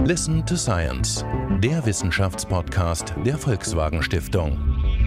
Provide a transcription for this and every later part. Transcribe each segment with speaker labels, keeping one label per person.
Speaker 1: Listen to Science, der Wissenschaftspodcast der Volkswagen Stiftung.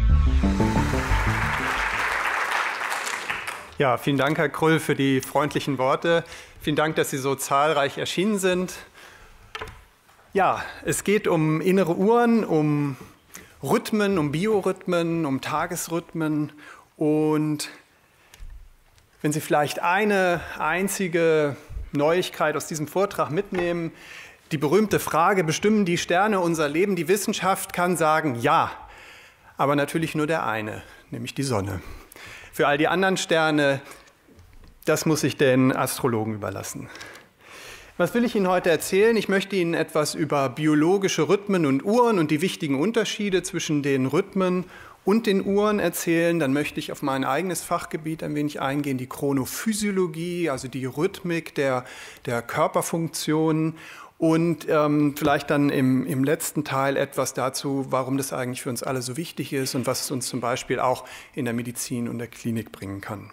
Speaker 2: Ja, vielen Dank, Herr Krull, für die freundlichen Worte. Vielen Dank, dass Sie so zahlreich erschienen sind. Ja, es geht um innere Uhren, um Rhythmen, um Biorhythmen, um Tagesrhythmen. Und wenn Sie vielleicht eine einzige Neuigkeit aus diesem Vortrag mitnehmen, die berühmte Frage, bestimmen die Sterne unser Leben? Die Wissenschaft kann sagen, ja, aber natürlich nur der eine, nämlich die Sonne. Für all die anderen Sterne, das muss ich den Astrologen überlassen. Was will ich Ihnen heute erzählen? Ich möchte Ihnen etwas über biologische Rhythmen und Uhren und die wichtigen Unterschiede zwischen den Rhythmen und den Uhren erzählen. Dann möchte ich auf mein eigenes Fachgebiet ein wenig eingehen, die Chronophysiologie, also die Rhythmik der Körperfunktionen. Und vielleicht dann im letzten Teil etwas dazu, warum das eigentlich für uns alle so wichtig ist und was es uns zum Beispiel auch in der Medizin und der Klinik bringen kann.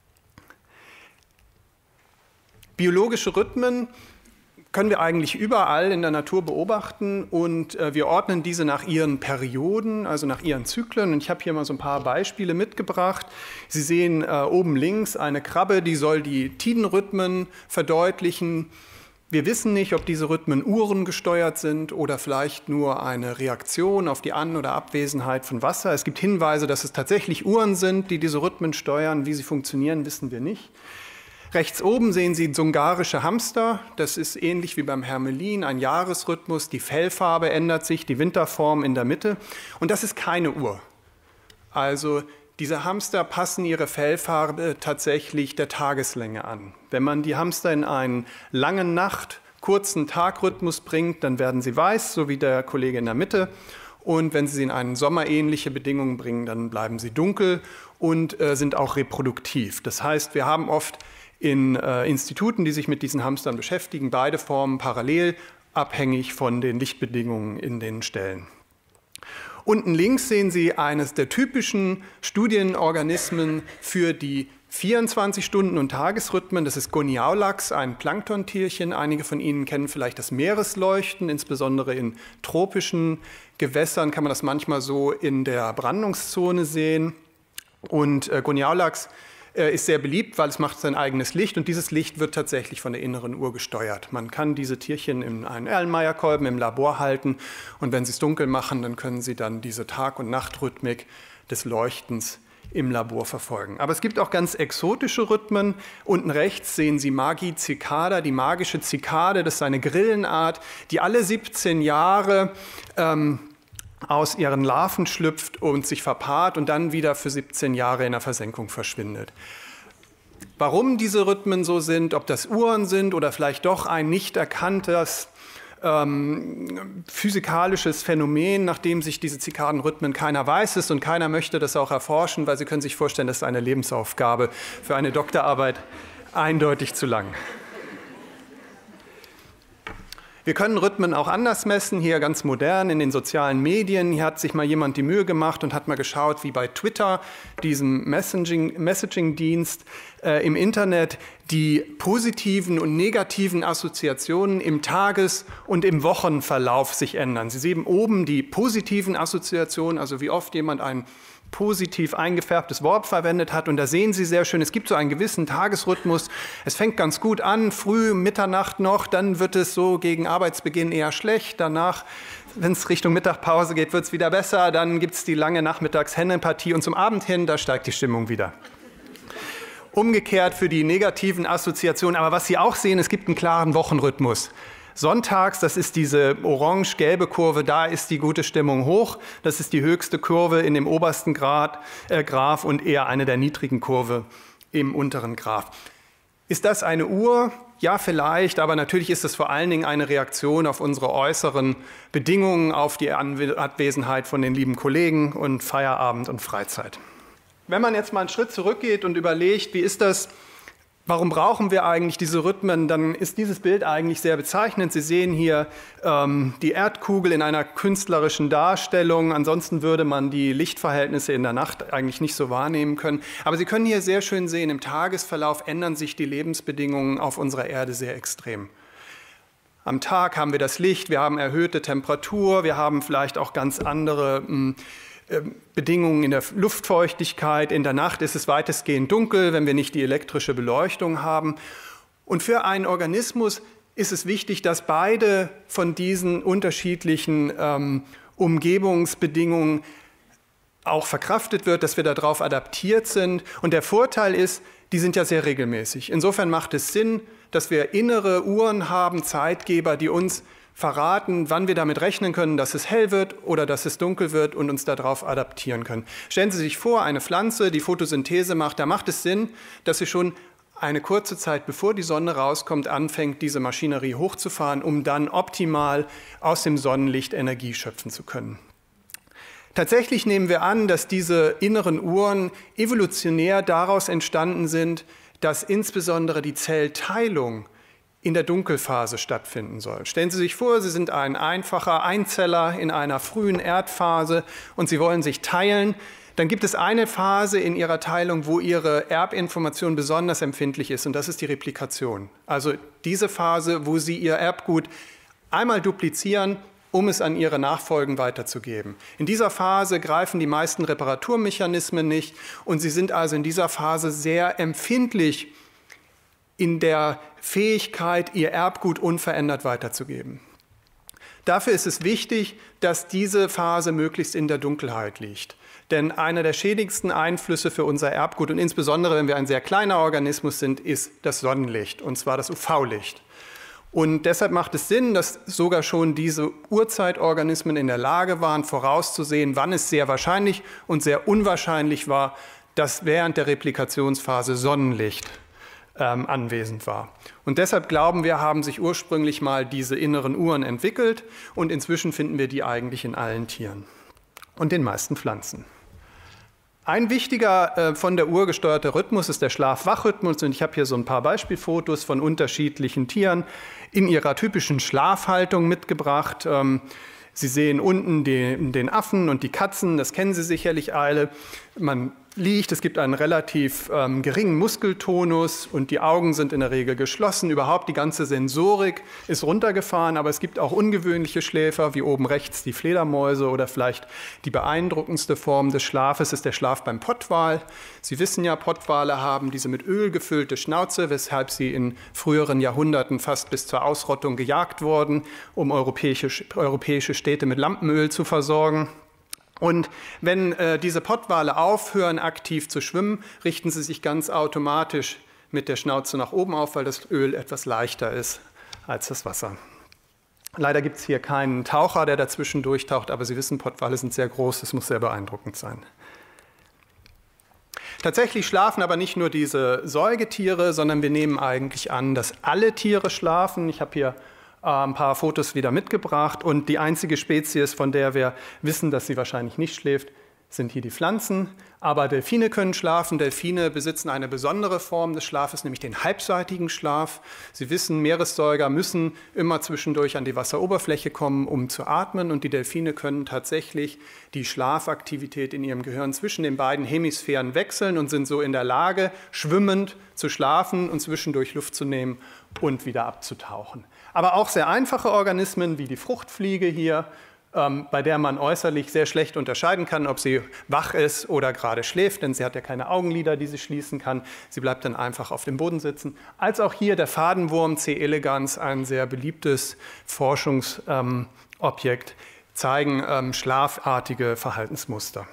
Speaker 2: Biologische Rhythmen können wir eigentlich überall in der Natur beobachten und wir ordnen diese nach ihren Perioden, also nach ihren Zyklen. Und ich habe hier mal so ein paar Beispiele mitgebracht. Sie sehen oben links eine Krabbe, die soll die Tidenrhythmen verdeutlichen. Wir wissen nicht, ob diese Rhythmen uhrengesteuert sind oder vielleicht nur eine Reaktion auf die An- oder Abwesenheit von Wasser. Es gibt Hinweise, dass es tatsächlich Uhren sind, die diese Rhythmen steuern. Wie sie funktionieren, wissen wir nicht. Rechts oben sehen Sie sungarische Hamster. Das ist ähnlich wie beim Hermelin, ein Jahresrhythmus. Die Fellfarbe ändert sich, die Winterform in der Mitte. Und das ist keine Uhr. Also diese Hamster passen ihre Fellfarbe tatsächlich der Tageslänge an. Wenn man die Hamster in einen langen Nacht-, kurzen Tagrhythmus bringt, dann werden sie weiß, so wie der Kollege in der Mitte. Und wenn Sie sie in einen sommerähnliche Bedingungen bringen, dann bleiben sie dunkel und sind auch reproduktiv. Das heißt, wir haben oft in Instituten, die sich mit diesen Hamstern beschäftigen, beide Formen parallel, abhängig von den Lichtbedingungen in den Ställen. Unten links sehen Sie eines der typischen Studienorganismen für die 24-Stunden- und Tagesrhythmen. Das ist Goniaulax, ein Planktontierchen. Einige von Ihnen kennen vielleicht das Meeresleuchten, insbesondere in tropischen Gewässern kann man das manchmal so in der Brandungszone sehen. Und Goniaulax ist sehr beliebt, weil es macht sein eigenes Licht und dieses Licht wird tatsächlich von der inneren Uhr gesteuert. Man kann diese Tierchen in einen Erlenmeyer-Kolben im Labor halten und wenn Sie es dunkel machen, dann können Sie dann diese Tag- und Nachtrhythmik des Leuchtens im Labor verfolgen. Aber es gibt auch ganz exotische Rhythmen. Unten rechts sehen Sie Magi-Cicada, die magische Zikade, das ist eine Grillenart, die alle 17 Jahre aus ihren Larven schlüpft und sich verpaart und dann wieder für 17 Jahre in der Versenkung verschwindet. Warum diese Rhythmen so sind, ob das Uhren sind oder vielleicht doch ein nicht erkanntes physikalisches Phänomen, nachdem sich diese Zikadenrhythmen keiner weiß es und keiner möchte das auch erforschen, weil Sie können sich vorstellen, das ist eine Lebensaufgabe für eine Doktorarbeit eindeutig zu lang. Wir können Rhythmen auch anders messen, hier ganz modern in den sozialen Medien. Hier hat sich mal jemand die Mühe gemacht und hat mal geschaut, wie bei Twitter, diesem Messaging-Dienst im Internet, die positiven und negativen Assoziationen im Tages- und im Wochenverlauf sich ändern. Sie sehen oben die positiven Assoziationen, also wie oft jemand ein positiv eingefärbtes Wort verwendet hat. Und da sehen Sie sehr schön, es gibt so einen gewissen Tagesrhythmus. Es fängt ganz gut an, früh, Mitternacht noch, dann wird es so gegen Arbeitsbeginn eher schlecht. Danach, wenn es Richtung Mittagpause geht, wird es wieder besser. Dann gibt es die lange Nachmittags-Hennenpartie und zum Abend hin, da steigt die Stimmung wieder. Umgekehrt für die negativen Assoziationen. Aber was Sie auch sehen, es gibt einen klaren Wochenrhythmus. Sonntags, das ist diese orange-gelbe Kurve, da ist die gute Stimmung hoch. Das ist die höchste Kurve in dem obersten Graph und eher eine der niedrigen Kurve im unteren Graph. Ist das eine Uhr? Ja, vielleicht, aber natürlich ist es vor allen Dingen eine Reaktion auf unsere äußeren Bedingungen, auf die Abwesenheit von den lieben Kollegen und Feierabend und Freizeit. Wenn man jetzt mal einen Schritt zurückgeht und überlegt, wie ist das? Warum brauchen wir eigentlich diese Rhythmen? Dann ist dieses Bild eigentlich sehr bezeichnend. Sie sehen hier die Erdkugel in einer künstlerischen Darstellung. Ansonsten würde man die Lichtverhältnisse in der Nacht eigentlich nicht so wahrnehmen können. Aber Sie können hier sehr schön sehen, im Tagesverlauf ändern sich die Lebensbedingungen auf unserer Erde sehr extrem. Am Tag haben wir das Licht, wir haben erhöhte Temperatur, wir haben vielleicht auch ganz andere Bedingungen in der Luftfeuchtigkeit. In der Nacht ist es weitestgehend dunkel, wenn wir nicht die elektrische Beleuchtung haben. Und für einen Organismus ist es wichtig, dass beide von diesen unterschiedlichen Umgebungsbedingungen auch verkraftet wird, dass wir darauf adaptiert sind. Und der Vorteil ist, die sind ja sehr regelmäßig. Insofern macht es Sinn, dass wir innere Uhren haben, Zeitgeber, die uns verraten, wann wir damit rechnen können, dass es hell wird oder dass es dunkel wird und uns darauf adaptieren können. Stellen Sie sich vor, eine Pflanze, die Photosynthese macht, da macht es Sinn, dass sie schon eine kurze Zeit, bevor die Sonne rauskommt, anfängt, diese Maschinerie hochzufahren, um dann optimal aus dem Sonnenlicht Energie schöpfen zu können. Tatsächlich nehmen wir an, dass diese inneren Uhren evolutionär daraus entstanden sind, dass insbesondere die Zellteilung in der Dunkelphase stattfinden soll. Stellen Sie sich vor, Sie sind ein einfacher Einzeller in einer frühen Erdphase und Sie wollen sich teilen. Dann gibt es eine Phase in Ihrer Teilung, wo Ihre Erbinformation besonders empfindlich ist, und das ist die Replikation. Also diese Phase, wo Sie Ihr Erbgut einmal duplizieren, um es an ihre Nachfolgen weiterzugeben. In dieser Phase greifen die meisten Reparaturmechanismen nicht und sie sind also in dieser Phase sehr empfindlich in der Fähigkeit, ihr Erbgut unverändert weiterzugeben. Dafür ist es wichtig, dass diese Phase möglichst in der Dunkelheit liegt. Denn einer der schädigsten Einflüsse für unser Erbgut, und insbesondere wenn wir ein sehr kleiner Organismus sind, ist das Sonnenlicht, und zwar das UV-Licht. Und deshalb macht es Sinn, dass sogar schon diese Urzeitorganismen in der Lage waren, vorauszusehen, wann es sehr wahrscheinlich und sehr unwahrscheinlich war, dass während der Replikationsphase Sonnenlicht anwesend war. Und deshalb glauben wir, haben sich ursprünglich mal diese inneren Uhren entwickelt und inzwischen finden wir die eigentlich in allen Tieren und den meisten Pflanzen. Ein wichtiger von der Uhr gesteuerter Rhythmus ist der Schlaf-Wach-Rhythmus, und ich habe hier so ein paar Beispielfotos von unterschiedlichen Tieren in ihrer typischen Schlafhaltung mitgebracht. Sie sehen unten den Affen und die Katzen, das kennen Sie sicherlich alle. Man liegt, es gibt einen relativ geringen Muskeltonus und die Augen sind in der Regel geschlossen. Überhaupt die ganze Sensorik ist runtergefahren, aber es gibt auch ungewöhnliche Schläfer, wie oben rechts die Fledermäuse, oder vielleicht die beeindruckendste Form des Schlafes ist der Schlaf beim Pottwal. Sie wissen ja, Pottwale haben diese mit Öl gefüllte Schnauze, weshalb sie in früheren Jahrhunderten fast bis zur Ausrottung gejagt wurden, um europäische Städte mit Lampenöl zu versorgen. Und wenn diese Pottwale aufhören, aktiv zu schwimmen, richten sie sich ganz automatisch mit der Schnauze nach oben auf, weil das Öl etwas leichter ist als das Wasser. Leider gibt es hier keinen Taucher, der dazwischen durchtaucht, aber Sie wissen, Pottwale sind sehr groß, das muss sehr beeindruckend sein. Tatsächlich schlafen aber nicht nur diese Säugetiere, sondern wir nehmen eigentlich an, dass alle Tiere schlafen. Ich habe hier ein paar Fotos wieder mitgebracht und die einzige Spezies, von der wir wissen, dass sie wahrscheinlich nicht schläft, sind hier die Pflanzen. Aber Delfine können schlafen. Delfine besitzen eine besondere Form des Schlafes, nämlich den halbseitigen Schlaf. Sie wissen, Meeressäuger müssen immer zwischendurch an die Wasseroberfläche kommen, um zu atmen. Und die Delfine können tatsächlich die Schlafaktivität in ihrem Gehirn zwischen den beiden Hemisphären wechseln und sind so in der Lage, schwimmend zu schlafen und zwischendurch Luft zu nehmen und wieder abzutauchen. Aber auch sehr einfache Organismen wie die Fruchtfliege hier, bei der man äußerlich sehr schlecht unterscheiden kann, ob sie wach ist oder gerade schläft, denn sie hat ja keine Augenlider, die sie schließen kann. Sie bleibt dann einfach auf dem Boden sitzen. Als auch hier der Fadenwurm C. elegans, ein sehr beliebtes Forschungsobjekt, zeigen schlafartige Verhaltensmuster.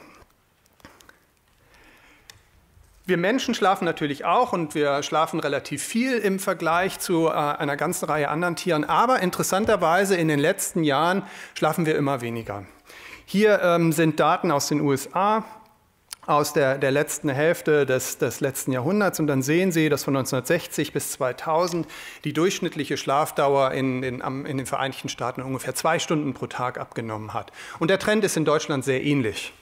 Speaker 2: Wir Menschen schlafen natürlich auch und wir schlafen relativ viel im Vergleich zu einer ganzen Reihe anderen Tieren. Aber interessanterweise in den letzten Jahren schlafen wir immer weniger. Hier sind Daten aus den USA aus der letzten Hälfte des letzten Jahrhunderts. Und dann sehen Sie, dass von 1960 bis 2000 die durchschnittliche Schlafdauer in den Vereinigten Staaten ungefähr 2 Stunden pro Tag abgenommen hat. Und der Trend ist in Deutschland sehr ähnlich.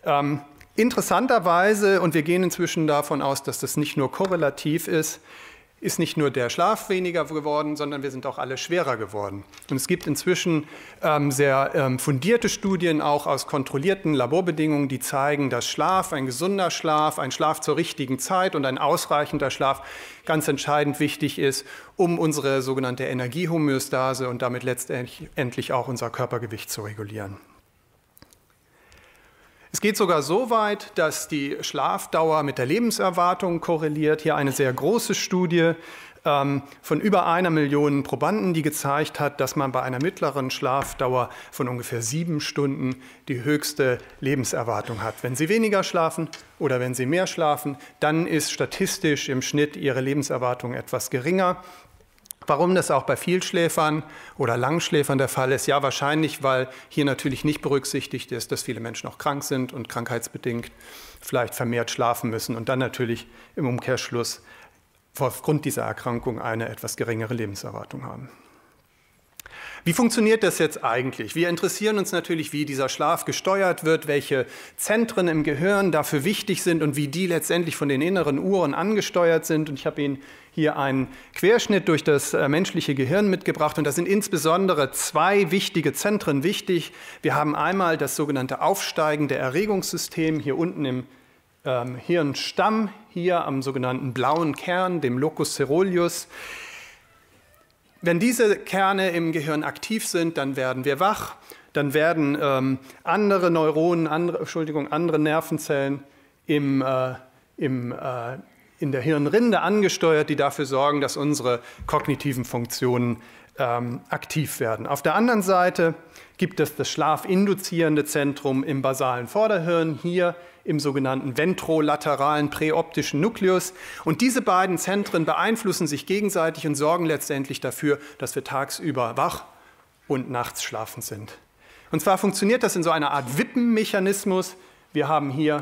Speaker 2: Interessanterweise, und wir gehen inzwischen davon aus, dass das nicht nur korrelativ ist, ist nicht nur der Schlaf weniger geworden, sondern wir sind auch alle schwerer geworden. Und es gibt inzwischen sehr fundierte Studien, auch aus kontrollierten Laborbedingungen, die zeigen, dass Schlaf, ein gesunder Schlaf, ein Schlaf zur richtigen Zeit und ein ausreichender Schlaf ganz entscheidend wichtig ist, um unsere sogenannte Energiehomöostase und damit letztendlich auch unser Körpergewicht zu regulieren. Es geht sogar so weit, dass die Schlafdauer mit der Lebenserwartung korreliert. Hier eine sehr große Studie von über 1 Million Probanden, die gezeigt hat, dass man bei einer mittleren Schlafdauer von ungefähr 7 Stunden die höchste Lebenserwartung hat. Wenn Sie weniger schlafen oder wenn Sie mehr schlafen, dann ist statistisch im Schnitt Ihre Lebenserwartung etwas geringer. Warum das auch bei Vielschläfern oder Langschläfern der Fall ist? Ja, wahrscheinlich, weil hier natürlich nicht berücksichtigt ist, dass viele Menschen auch krank sind und krankheitsbedingt vielleicht vermehrt schlafen müssen und dann natürlich im Umkehrschluss aufgrund dieser Erkrankung eine etwas geringere Lebenserwartung haben. Wie funktioniert das jetzt eigentlich? Wir interessieren uns natürlich, wie dieser Schlaf gesteuert wird, welche Zentren im Gehirn dafür wichtig sind und wie die letztendlich von den inneren Uhren angesteuert sind. Und ich habe Ihnen hier einen Querschnitt durch das menschliche Gehirn mitgebracht. Und da sind insbesondere 2 wichtige Zentren wichtig. Wir haben einmal das sogenannte aufsteigende Erregungssystem hier unten im Hirnstamm, hier am sogenannten blauen Kern, dem Locus coeruleus. Wenn diese Kerne im Gehirn aktiv sind, dann werden wir wach, dann werden andere Neuronen, andere Nervenzellen in der Hirnrinde angesteuert, die dafür sorgen, dass unsere kognitiven Funktionen aktiv werden. Auf der anderen Seite gibt es das schlafinduzierende Zentrum im basalen Vorderhirn, hier im sogenannten ventrolateralen präoptischen Nukleus. Und diese beiden Zentren beeinflussen sich gegenseitig und sorgen letztendlich dafür, dass wir tagsüber wach und nachts schlafend sind. Und zwar funktioniert das in so einer Art Wippenmechanismus. Wir haben hier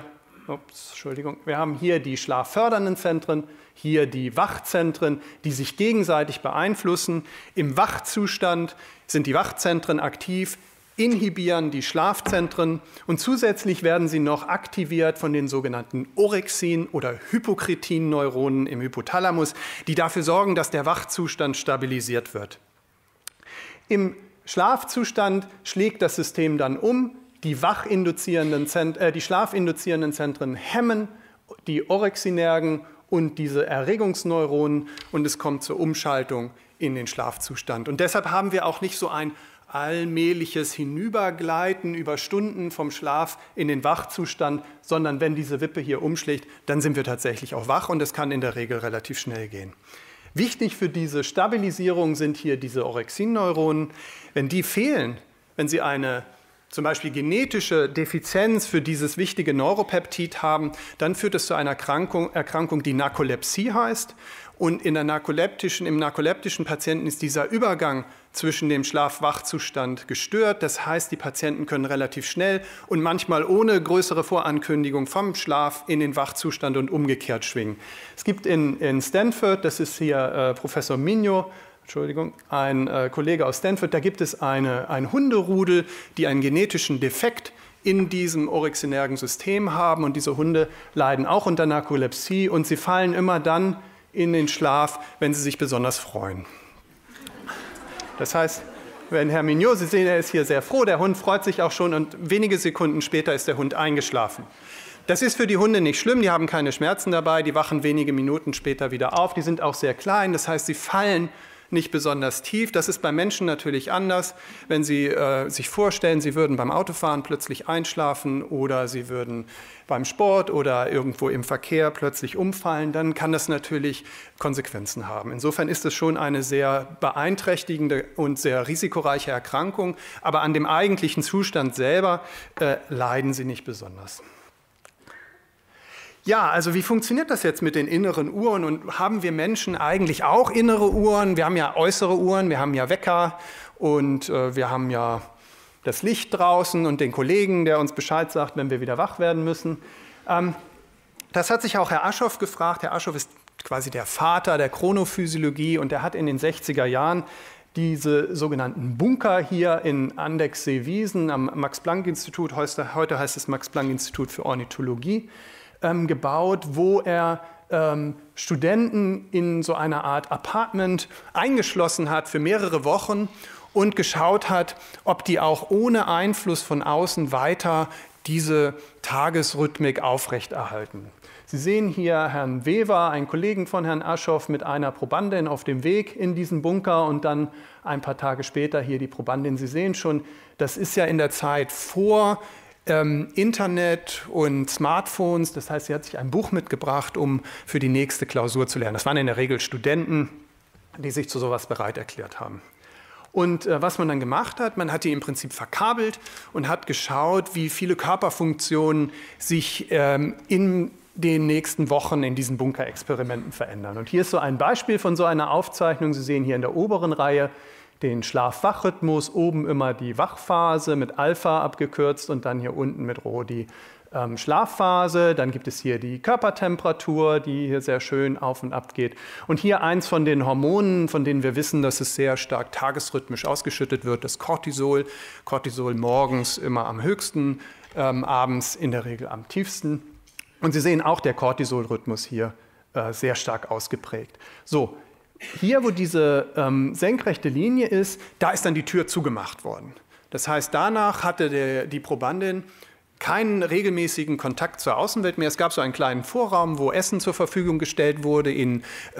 Speaker 2: die schlaffördernden Zentren, hier die Wachzentren, die sich gegenseitig beeinflussen. Im Wachzustand sind die Wachzentren aktiv, inhibieren die Schlafzentren und zusätzlich werden sie noch aktiviert von den sogenannten Orexin- oder Hypokretin-Neuronen im Hypothalamus, die dafür sorgen, dass der Wachzustand stabilisiert wird. Im Schlafzustand schlägt das System dann um, die schlafinduzierenden Zentren hemmen die orexinergen und diese Erregungsneuronen und es kommt zur Umschaltung in den Schlafzustand. Und deshalb haben wir auch nicht so ein allmähliches Hinübergleiten über Stunden vom Schlaf in den Wachzustand, sondern wenn diese Wippe hier umschlägt, dann sind wir tatsächlich auch wach und es kann in der Regel relativ schnell gehen. Wichtig für diese Stabilisierung sind hier diese Orexin-Neuronen. Wenn die fehlen, wenn Sie eine zum Beispiel genetische Defizienz für dieses wichtige Neuropeptid haben, dann führt es zu einer Erkrankung, die Narkolepsie heißt. Und im narkoleptischen Patienten ist dieser Übergang zwischen dem Schlaf-Wach-Zustand gestört. Das heißt, die Patienten können relativ schnell und manchmal ohne größere Vorankündigung vom Schlaf in den Wachzustand und umgekehrt schwingen. Es gibt in Stanford, das ist hier Professor Mignot, ein Kollege aus Stanford, da gibt es ein Hunderudel, die einen genetischen Defekt in diesem orexinergen System haben. Und diese Hunde leiden auch unter Narkolepsie und sie fallen immer dann in den Schlaf, wenn sie sich besonders freuen. Das heißt, wenn Herr Mignot, Sie sehen, er ist hier sehr froh, der Hund freut sich auch schon und wenige Sekunden später ist der Hund eingeschlafen. Das ist für die Hunde nicht schlimm, die haben keine Schmerzen dabei, die wachen wenige Minuten später wieder auf, die sind auch sehr klein, das heißt, sie fallen nicht besonders tief. Das ist bei Menschen natürlich anders. Wenn Sie sich vorstellen, Sie würden beim Autofahren plötzlich einschlafen oder Sie würden beim Sport oder irgendwo im Verkehr plötzlich umfallen, dann kann das natürlich Konsequenzen haben. Insofern ist es schon eine sehr beeinträchtigende und sehr risikoreiche Erkrankung, aber an dem eigentlichen Zustand selber leiden Sie nicht besonders. Ja, also wie funktioniert das jetzt mit den inneren Uhren und haben wir Menschen eigentlich auch innere Uhren? Wir haben ja äußere Uhren, wir haben ja Wecker und wir haben ja das Licht draußen und den Kollegen, der uns Bescheid sagt, wenn wir wieder wach werden müssen. Das hat sich auch Herr Aschoff gefragt. Herr Aschoff ist quasi der Vater der Chronophysiologie und er hat in den 60er Jahren diese sogenannten Bunker hier in Andechsee-Wiesen am Max-Planck-Institut, heute heißt es Max-Planck-Institut für Ornithologie, gebaut, wo er Studenten in so einer Art Apartment eingeschlossen hat für mehrere Wochen und geschaut hat, ob die auch ohne Einfluss von außen weiter diese Tagesrhythmik aufrechterhalten. Sie sehen hier Herrn Weber, einen Kollegen von Herrn Aschoff, mit einer Probandin auf dem Weg in diesen Bunker und dann ein paar Tage später hier die Probandin. Sie sehen schon, das ist ja in der Zeit vor Internet und Smartphones. Das heißt, sie hat sich ein Buch mitgebracht, um für die nächste Klausur zu lernen. Das waren in der Regel Studenten, die sich zu sowas bereit erklärt haben. Und was man dann gemacht hat, man hat die im Prinzip verkabelt und hat geschaut, wie viele Körperfunktionen sich in den nächsten Wochen in diesen Bunkerexperimenten verändern. Und hier ist so ein Beispiel von so einer Aufzeichnung. Sie sehen hier in der oberen Reihe den Schlaf-Wach-Rhythmus, oben immer die Wachphase mit Alpha abgekürzt und dann hier unten mit Rho die Schlafphase. Dann gibt es hier die Körpertemperatur, die hier sehr schön auf und ab geht. Und hier eins von den Hormonen, von denen wir wissen, dass es sehr stark tagesrhythmisch ausgeschüttet wird, das Cortisol. Cortisol morgens immer am höchsten, abends in der Regel am tiefsten. Und Sie sehen auch der Cortisolrhythmus hier sehr stark ausgeprägt. So, hier, wo diese senkrechte Linie ist, da ist dann die Tür zugemacht worden. Das heißt, danach hatte die Probandin keinen regelmäßigen Kontakt zur Außenwelt mehr. Es gab so einen kleinen Vorraum, wo Essen zur Verfügung gestellt wurde in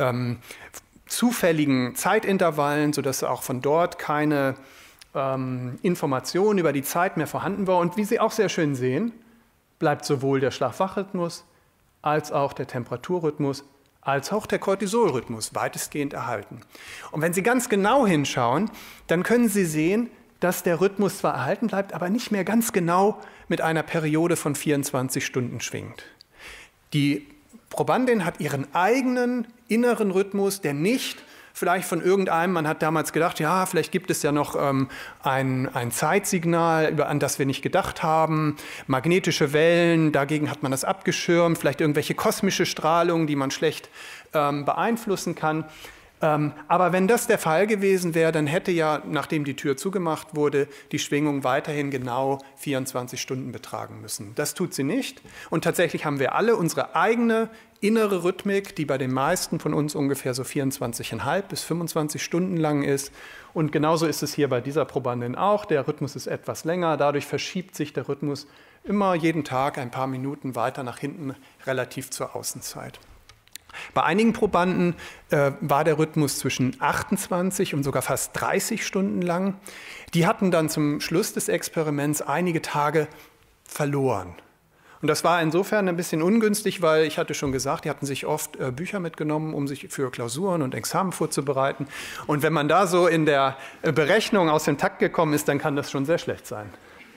Speaker 2: zufälligen Zeitintervallen, sodass auch von dort keine Information über die Zeit mehr vorhanden war. Und wie Sie auch sehr schön sehen, bleibt sowohl der Schlaf-Wach-Rhythmus als auch der Temperaturrhythmus als auch der Cortisolrhythmus weitestgehend erhalten. Und wenn Sie ganz genau hinschauen, dann können Sie sehen, dass der Rhythmus zwar erhalten bleibt, aber nicht mehr ganz genau mit einer Periode von 24 Stunden schwingt. Die Probandin hat ihren eigenen inneren Rhythmus, der nicht vielleicht von irgendeinem, man hat damals gedacht, ja, vielleicht gibt es ja noch ein Zeitsignal, an das wir nicht gedacht haben, magnetische Wellen, dagegen hat man das abgeschirmt, vielleicht irgendwelche kosmische Strahlung, die man schlecht beeinflussen kann. Aber wenn das der Fall gewesen wäre, dann hätte ja, nachdem die Tür zugemacht wurde, die Schwingung weiterhin genau 24 Stunden betragen müssen. Das tut sie nicht. Und tatsächlich haben wir alle unsere eigene innere Rhythmik, die bei den meisten von uns ungefähr so 24,5 bis 25 Stunden lang ist. Und genauso ist es hier bei dieser Probandin auch. Der Rhythmus ist etwas länger. Dadurch verschiebt sich der Rhythmus immer jeden Tag ein paar Minuten weiter nach hinten relativ zur Außenzeit. Bei einigen Probanden war der Rhythmus zwischen 28 und sogar fast 30 Stunden lang. Die hatten dann zum Schluss des Experiments einige Tage verloren. Und das war insofern ein bisschen ungünstig, weil ich hatte schon gesagt, die hatten sich oft Bücher mitgenommen, um sich für Klausuren und Examen vorzubereiten. Und wenn man da so in der Berechnung aus dem Takt gekommen ist, dann kann das schon sehr schlecht sein.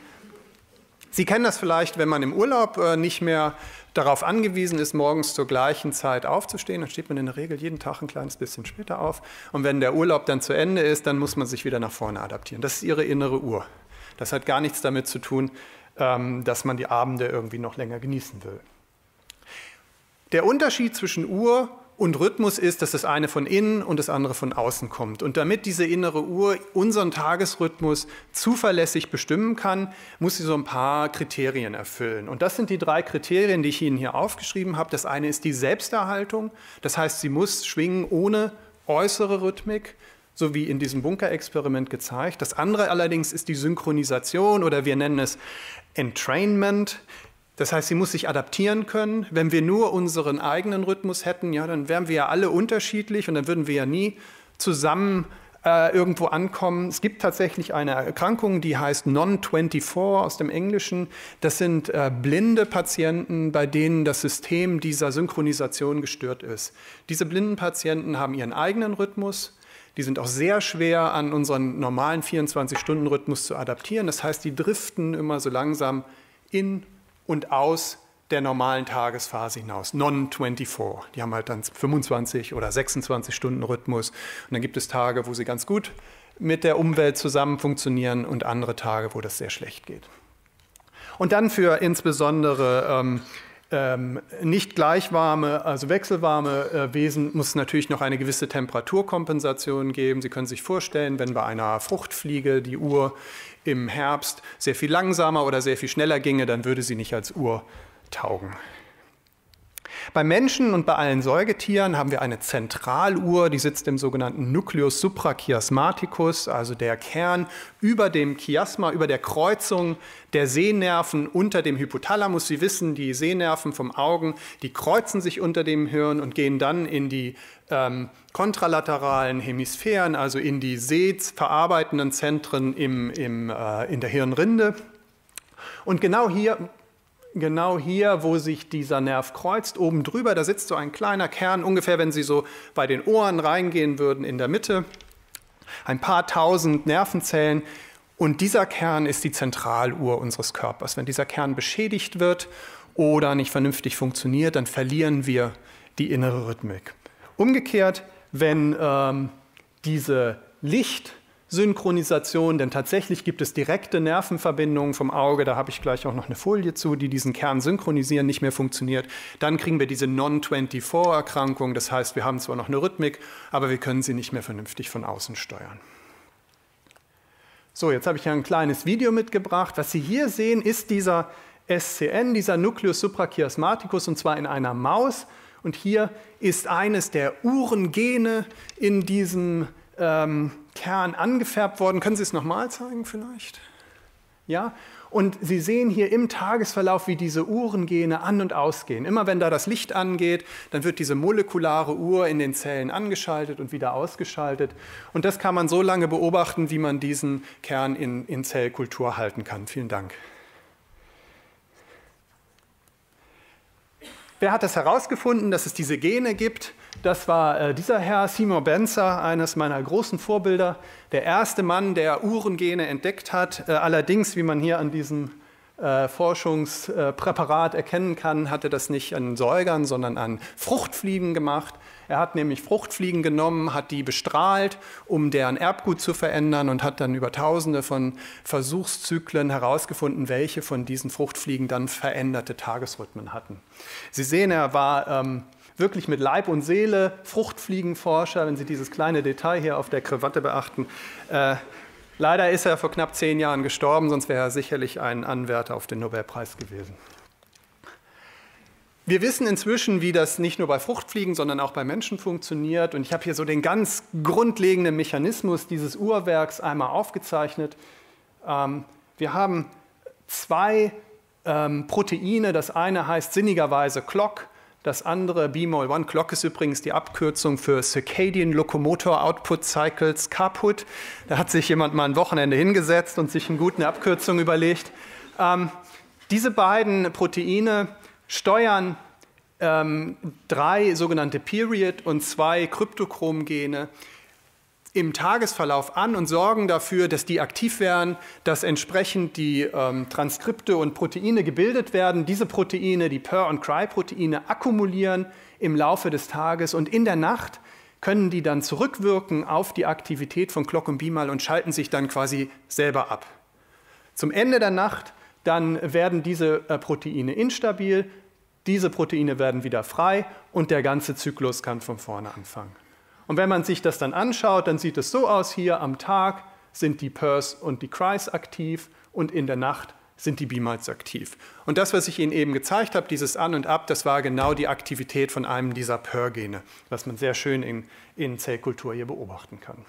Speaker 2: Sie kennen das vielleicht, wenn man im Urlaub nicht mehr darauf angewiesen ist, morgens zur gleichen Zeit aufzustehen. Dann steht man in der Regel jeden Tag ein kleines bisschen später auf. Und wenn der Urlaub dann zu Ende ist, dann muss man sich wieder nach vorne adaptieren. Das ist Ihre innere Uhr. Das hat gar nichts damit zu tun, dass man die Abende irgendwie noch länger genießen will. Der Unterschied zwischen Uhr und Rhythmus ist, dass das eine von innen und das andere von außen kommt. Und damit diese innere Uhr unseren Tagesrhythmus zuverlässig bestimmen kann, muss sie so ein paar Kriterien erfüllen. Und das sind die 3 Kriterien, die ich Ihnen hier aufgeschrieben habe. Das eine ist die Selbsterhaltung. Das heißt, sie muss schwingen ohne äußere Rhythmik, so wie in diesem Bunkerexperiment gezeigt. Das andere allerdings ist die Synchronisation oder wir nennen es Entrainment. Das heißt, sie muss sich adaptieren können. Wenn wir nur unseren eigenen Rhythmus hätten, ja, dann wären wir ja alle unterschiedlich und dann würden wir ja nie zusammen irgendwo ankommen. Es gibt tatsächlich eine Erkrankung, die heißt Non-24 aus dem Englischen. Das sind blinde Patienten, bei denen das System dieser Synchronisation gestört ist. Diese blinden Patienten haben ihren eigenen Rhythmus. Die sind auch sehr schwer an unseren normalen 24-Stunden-Rhythmus zu adaptieren. Das heißt, die driften immer so langsam in und aus der normalen Tagesphase hinaus, Non-24. Die haben halt dann 25 oder 26 Stunden Rhythmus. Und dann gibt es Tage, wo sie ganz gut mit der Umwelt zusammen funktionieren und andere Tage, wo das sehr schlecht geht. Und dann für insbesondere nicht gleichwarme, also wechselwarme Wesen muss es natürlich noch eine gewisse Temperaturkompensation geben. Sie können sich vorstellen, wenn bei einer Fruchtfliege die Uhr im Herbst sehr viel langsamer oder sehr viel schneller ginge, dann würde sie nicht als Uhr taugen. Bei Menschen und bei allen Säugetieren haben wir eine Zentraluhr, die sitzt im sogenannten Nucleus suprachiasmaticus, also der Kern über dem Chiasma, über der Kreuzung der Sehnerven unter dem Hypothalamus. Sie wissen, die Sehnerven vom Augen, die kreuzen sich unter dem Hirn und gehen dann in die kontralateralen Hemisphären, also in die sehverarbeitenden Zentren in der Hirnrinde. Und genau hier, wo sich dieser Nerv kreuzt, oben drüber, da sitzt so ein kleiner Kern, ungefähr, wenn Sie so bei den Ohren reingehen würden, in der Mitte, ein paar tausend Nervenzellen. Und dieser Kern ist die Zentraluhr unseres Körpers. Wenn dieser Kern beschädigt wird oder nicht vernünftig funktioniert, dann verlieren wir die innere Rhythmik. Umgekehrt, wenn diese Lichtsynchronisation, denn tatsächlich gibt es direkte Nervenverbindungen vom Auge, da habe ich gleich auch noch eine Folie zu, die diesen Kern synchronisieren, nicht mehr funktioniert, dann kriegen wir diese Non-24-Erkrankung, das heißt, wir haben zwar noch eine Rhythmik, aber wir können sie nicht mehr vernünftig von außen steuern. So, jetzt habe ich hier ein kleines Video mitgebracht. Was Sie hier sehen, ist dieser SCN, dieser Nucleus suprachiasmaticus, und zwar in einer Maus. Und hier ist eines der Uhrengene in diesem Kern angefärbt worden. Können Sie es nochmal zeigen vielleicht? Ja? Und Sie sehen hier im Tagesverlauf, wie diese Uhrengene an- und ausgehen. Immer wenn da das Licht angeht, dann wird diese molekulare Uhr in den Zellen angeschaltet und wieder ausgeschaltet. Und das kann man so lange beobachten, wie man diesen Kern in Zellkultur halten kann. Vielen Dank. Wer hat das herausgefunden, dass es diese Gene gibt? Das war dieser Herr, Seymour Benzer, eines meiner großen Vorbilder, der erste Mann, der Uhrengene entdeckt hat. Allerdings, wie man hier an diesem Forschungspräparat erkennen kann, hat er das nicht an Säugern, sondern an Fruchtfliegen gemacht. Er hat nämlich Fruchtfliegen genommen, hat die bestrahlt, um deren Erbgut zu verändern, und hat dann über Tausende von Versuchszyklen herausgefunden, welche von diesen Fruchtfliegen dann veränderte Tagesrhythmen hatten. Sie sehen, er war wirklich mit Leib und Seele Fruchtfliegenforscher, wenn Sie dieses kleine Detail hier auf der Krawatte beachten. Leider ist er vor knapp 10 Jahren gestorben, sonst wäre er sicherlich ein Anwärter auf den Nobelpreis gewesen. Wir wissen inzwischen, wie das nicht nur bei Fruchtfliegen, sondern auch bei Menschen funktioniert. Und ich habe hier so den ganz grundlegenden Mechanismus dieses Uhrwerks einmal aufgezeichnet. Wir haben 2 Proteine. Das eine heißt sinnigerweise Clock, das andere BMAL1. Clock ist übrigens die Abkürzung für Circadian Locomotor Output Cycles, CAPUT. Da hat sich jemand mal ein Wochenende hingesetzt und sich eine gute Abkürzung überlegt. Diese beiden Proteine steuern 3 sogenannte Period- und 2 Kryptochrom-Gene im Tagesverlauf an und sorgen dafür, dass die aktiv werden, dass entsprechend die Transkripte und Proteine gebildet werden. Diese Proteine, die Purr- und Cry-Proteine, akkumulieren im Laufe des Tages, und in der Nacht können die dann zurückwirken auf die Aktivität von Clock und BMAL und schalten sich dann quasi selber ab. Zum Ende der Nacht dann werden diese Proteine instabil, diese Proteine werden wieder frei und der ganze Zyklus kann von vorne anfangen. Und wenn man sich das dann anschaut, dann sieht es so aus: Hier am Tag sind die Purrs und die Crys aktiv und in der Nacht sind die BMALs aktiv. Und das, was ich Ihnen eben gezeigt habe, dieses An und Ab, das war genau die Aktivität von einem dieser Purr-Gene, was man sehr schön in Zellkultur hier beobachten kann.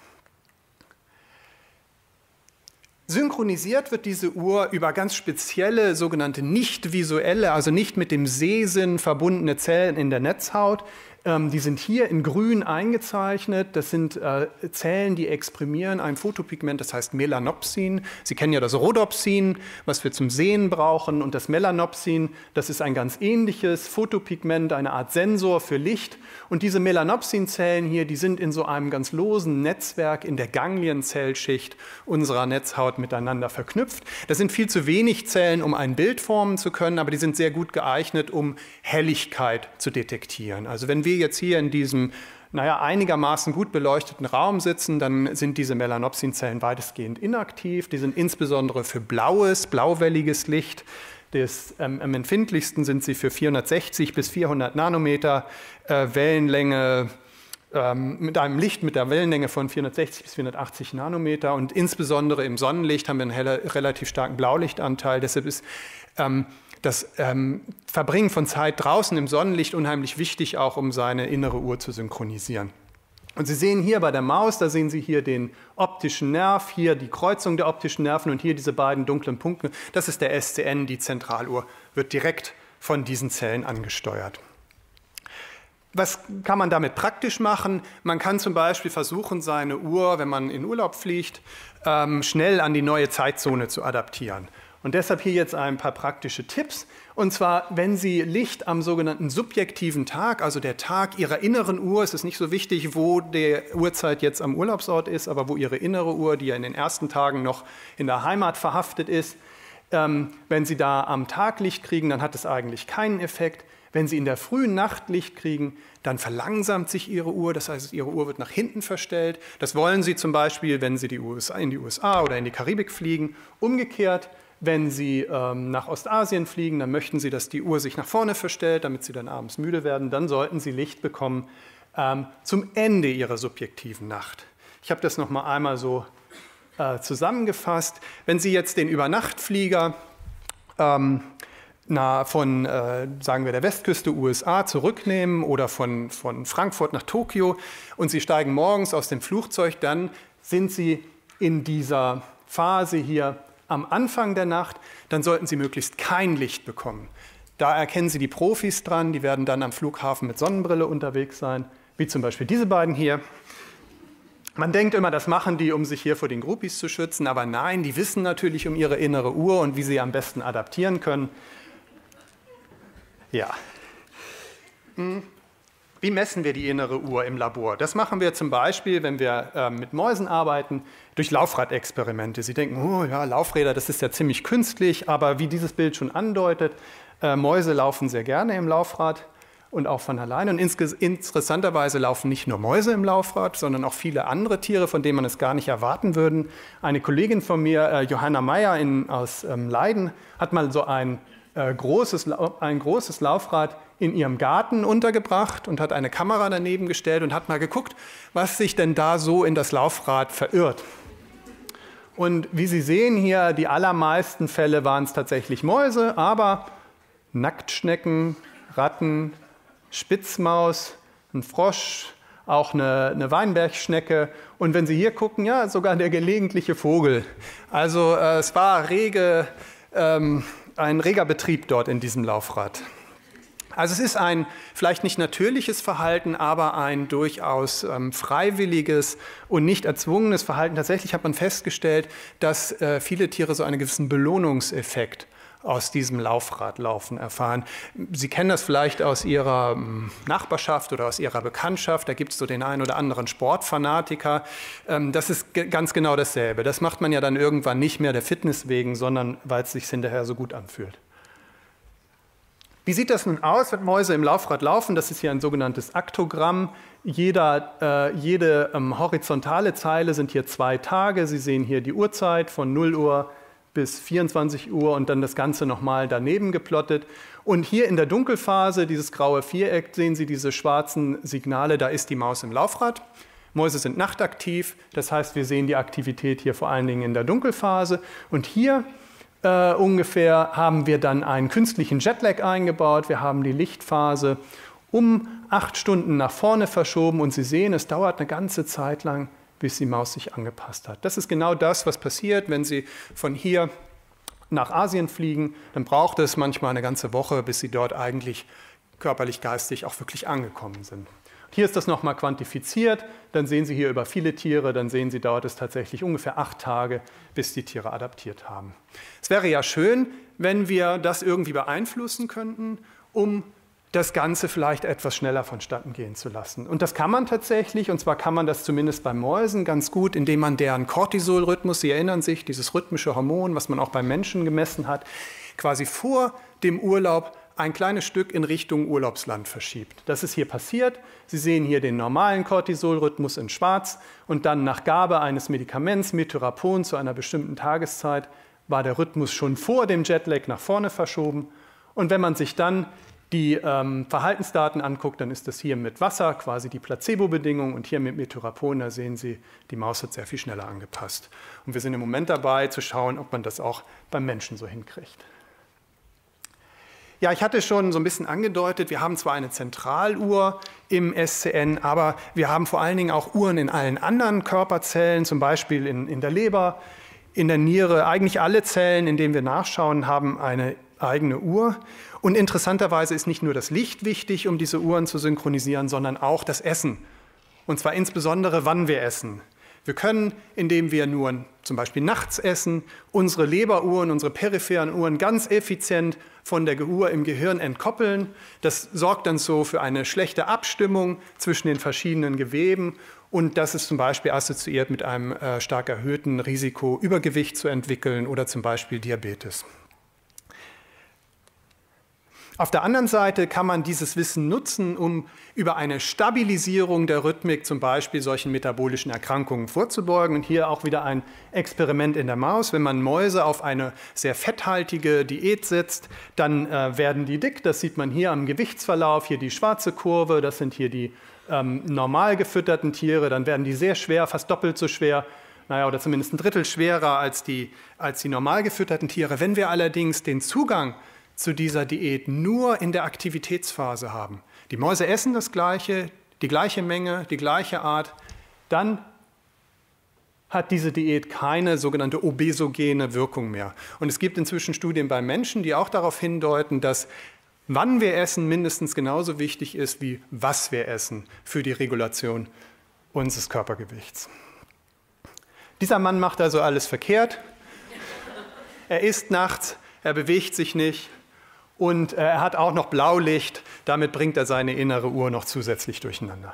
Speaker 2: Synchronisiert wird diese Uhr über ganz spezielle, sogenannte nicht visuelle, also nicht mit dem Sehsinn verbundene Zellen in der Netzhaut. Die sind hier in grün eingezeichnet. Das sind Zellen, die exprimieren ein Photopigment, das heißt Melanopsin. Sie kennen ja das Rhodopsin, was wir zum Sehen brauchen. Und das Melanopsin, das ist ein ganz ähnliches Photopigment, eine Art Sensor für Licht. Und diese Melanopsin-Zellen hier, die sind in so einem ganz losen Netzwerk in der Ganglienzellschicht unserer Netzhaut miteinander verknüpft. Das sind viel zu wenig Zellen, um ein Bild formen zu können, aber die sind sehr gut geeignet, um Helligkeit zu detektieren. Also wenn wir jetzt hier in diesem einigermaßen gut beleuchteten Raum sitzen, dann sind diese Melanopsin-Zellen weitestgehend inaktiv. Die sind insbesondere für blauwelliges Licht. Am empfindlichsten sind sie für 460 bis 400 Nanometer Wellenlänge, mit einem Licht mit der Wellenlänge von 460 bis 480 Nanometer. Und insbesondere im Sonnenlicht haben wir einen relativ starken Blaulichtanteil. Deshalb ist das Verbringen von Zeit draußen im Sonnenlicht unheimlich wichtig, auch um seine innere Uhr zu synchronisieren. Und Sie sehen hier bei der Maus, da sehen Sie hier den optischen Nerv, hier die Kreuzung der optischen Nerven und hier diese beiden dunklen Punkte. Das ist der SCN, die Zentraluhr, wird direkt von diesen Zellen angesteuert. Was kann man damit praktisch machen? Man kann zum Beispiel versuchen, seine Uhr, wenn man in Urlaub fliegt, schnell an die neue Zeitzone zu adaptieren. Und deshalb hier jetzt ein paar praktische Tipps. Und zwar, wenn Sie Licht am sogenannten subjektiven Tag, also der Tag Ihrer inneren Uhr, es ist nicht so wichtig, wo die Uhrzeit jetzt am Urlaubsort ist, aber wo Ihre innere Uhr, die ja in den ersten Tagen noch in der Heimat verhaftet ist, wenn Sie da am Tag Licht kriegen, dann hat es eigentlich keinen Effekt. Wenn Sie in der frühen Nacht Licht kriegen, dann verlangsamt sich Ihre Uhr, das heißt, Ihre Uhr wird nach hinten verstellt. Das wollen Sie zum Beispiel, wenn Sie in die USA oder in die Karibik fliegen. Umgekehrt, wenn Sie nach Ostasien fliegen, dann möchten Sie, dass die Uhr sich nach vorne verstellt, damit Sie dann abends müde werden. Dann sollten Sie Licht bekommen zum Ende Ihrer subjektiven Nacht. Ich habe das noch mal einmal so zusammengefasst. Wenn Sie jetzt den Übernachtflieger von, sagen wir, der Westküste USA zurücknehmen oder von Frankfurt nach Tokio und Sie steigen morgens aus dem Flugzeug, dann sind Sie in dieser Phase hier am Anfang der Nacht, dann sollten Sie möglichst kein Licht bekommen. Da erkennen Sie die Profis dran, die werden dann am Flughafen mit Sonnenbrille unterwegs sein, wie zum Beispiel diese beiden hier. Man denkt immer, das machen die, um sich hier vor den Groupies zu schützen, aber nein, die wissen natürlich um ihre innere Uhr und wie sie am besten adaptieren können. Ja. Wie messen wir die innere Uhr im Labor? Das machen wir zum Beispiel, wenn wir mit Mäusen arbeiten, durch Laufradexperimente. Sie denken, oh ja, Laufräder, das ist ja ziemlich künstlich, aber wie dieses Bild schon andeutet, Mäuse laufen sehr gerne im Laufrad und auch von alleine. Und interessanterweise laufen nicht nur Mäuse im Laufrad, sondern auch viele andere Tiere, von denen man es gar nicht erwarten würde. Eine Kollegin von mir, Johanna Meyer aus Leiden, hat mal so ein großes Laufrad in ihrem Garten untergebracht und hat eine Kamera daneben gestellt und hat mal geguckt, was sich denn da so in das Laufrad verirrt. Und wie Sie sehen hier, die allermeisten Fälle waren es tatsächlich Mäuse, aber Nacktschnecken, Ratten, Spitzmaus, ein Frosch, auch eine Weinbergschnecke und wenn Sie hier gucken, ja, sogar der gelegentliche Vogel. Also es war ein reger Betrieb dort in diesem Laufrad. Also es ist ein vielleicht nicht natürliches Verhalten, aber ein durchaus freiwilliges und nicht erzwungenes Verhalten. Tatsächlich hat man festgestellt, dass viele Tiere so einen gewissen Belohnungseffekt aus diesem Laufradlaufen erfahren. Sie kennen das vielleicht aus Ihrer Nachbarschaft oder aus Ihrer Bekanntschaft. Da gibt es so den einen oder anderen Sportfanatiker. Das ist ganz genau dasselbe. Das macht man ja dann irgendwann nicht mehr der Fitness wegen, sondern weil es sich hinterher so gut anfühlt. Wie sieht das nun aus, wenn Mäuse im Laufrad laufen? Das ist hier ein sogenanntes Aktogramm. Jede horizontale Zeile sind hier 2 Tage. Sie sehen hier die Uhrzeit von 0 Uhr bis 24 Uhr und dann das Ganze nochmal daneben geplottet. Und hier in der Dunkelphase, dieses graue Viereck, sehen Sie diese schwarzen Signale, da ist die Maus im Laufrad. Mäuse sind nachtaktiv, das heißt, wir sehen die Aktivität hier vor allen Dingen in der Dunkelphase. Und hier ungefähr haben wir dann einen künstlichen Jetlag eingebaut. Wir haben die Lichtphase um 8 Stunden nach vorne verschoben und Sie sehen, es dauert eine ganze Zeit lang, bis die Maus sich angepasst hat. Das ist genau das, was passiert, wenn Sie von hier nach Asien fliegen. Dann braucht es manchmal eine ganze Woche, bis Sie dort eigentlich körperlich, geistig auch wirklich angekommen sind. Hier ist das nochmal quantifiziert. Dann sehen Sie hier über viele Tiere, dann sehen Sie, dauert es tatsächlich ungefähr 8 Tage, bis die Tiere adaptiert haben. Es wäre ja schön, wenn wir das irgendwie beeinflussen könnten, um das Ganze vielleicht etwas schneller vonstatten gehen zu lassen. Und das kann man tatsächlich, und zwar kann man das zumindest bei Mäusen ganz gut, indem man deren Cortisolrhythmus, Sie erinnern sich, dieses rhythmische Hormon, was man auch beim Menschen gemessen hat, quasi vor dem Urlaub ein kleines Stück in Richtung Urlaubsland verschiebt. Das ist hier passiert. Sie sehen hier den normalen Cortisolrhythmus in schwarz und dann nach Gabe eines Medikaments, Methyrapon, zu einer bestimmten Tageszeit war der Rhythmus schon vor dem Jetlag nach vorne verschoben. Und wenn man sich dann die Verhaltensdaten anguckt, dann ist das hier mit Wasser quasi die Placebo-Bedingung und hier mit Methyrapon, da sehen Sie, die Maus hat sehr viel schneller angepasst. Und wir sind im Moment dabei zu schauen, ob man das auch beim Menschen so hinkriegt. Ja, ich hatte schon so ein bisschen angedeutet, wir haben zwar eine Zentraluhr im SCN, aber wir haben vor allen Dingen auch Uhren in allen anderen Körperzellen, zum Beispiel in der Leber, in der Niere. Eigentlich alle Zellen, in denen wir nachschauen, haben eine eigene Uhr. Und interessanterweise ist nicht nur das Licht wichtig, um diese Uhren zu synchronisieren, sondern auch das Essen. Und zwar insbesondere, wann wir essen. Wir können, indem wir nur zum Beispiel nachts essen, unsere Leberuhren, unsere peripheren Uhren ganz effizient von der Uhr im Gehirn entkoppeln. Das sorgt dann so für eine schlechte Abstimmung zwischen den verschiedenen Geweben. Und das ist zum Beispiel assoziiert mit einem stark erhöhten Risiko, Übergewicht zu entwickeln oder zum Beispiel Diabetes. Auf der anderen Seite kann man dieses Wissen nutzen, um über eine Stabilisierung der Rhythmik zum Beispiel solchen metabolischen Erkrankungen vorzubeugen. Und hier auch wieder ein Experiment in der Maus. Wenn man Mäuse auf eine sehr fetthaltige Diät setzt, dann werden die dick. Das sieht man hier am Gewichtsverlauf. Hier die schwarze Kurve, das sind hier die normal gefütterten Tiere. Dann werden die sehr schwer, fast doppelt so schwer, oder zumindest ein Drittel schwerer als die normal gefütterten Tiere. Wenn wir allerdings den Zugang zu dieser Diät nur in der Aktivitätsphase haben. Die Mäuse essen das Gleiche, die gleiche Menge, die gleiche Art, dann hat diese Diät keine sogenannte obesogene Wirkung mehr. Und es gibt inzwischen Studien bei Menschen, die auch darauf hindeuten, dass wann wir essen mindestens genauso wichtig ist, wie was wir essen für die Regulation unseres Körpergewichts. Dieser Mann macht also alles verkehrt. Er isst nachts, er bewegt sich nicht. Und er hat auch noch Blaulicht, damit bringt er seine innere Uhr noch zusätzlich durcheinander.